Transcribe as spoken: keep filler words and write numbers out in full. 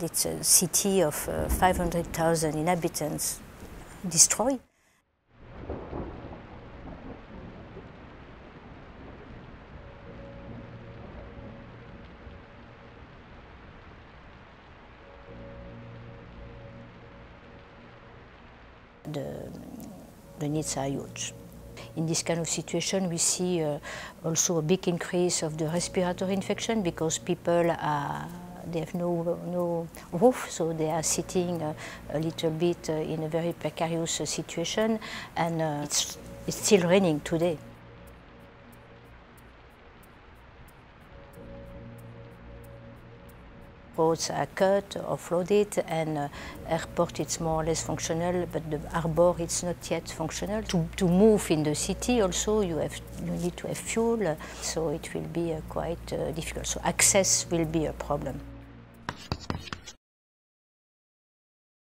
It's a city of uh, five hundred thousand inhabitants destroyed. The, the needs are huge. In this kind of situation, we see uh, also a big increase of the respiratory infection because people are, they have no, no roof, so they are sitting uh, a little bit uh, in a very precarious uh, situation, and uh, it's, it's still raining today. Roads are cut or flooded, and uh, airport it's more or less functional, but the harbour it's not yet functional. To, to move in the city also you have you need to have fuel, so it will be uh, quite uh, difficult. So access will be a problem.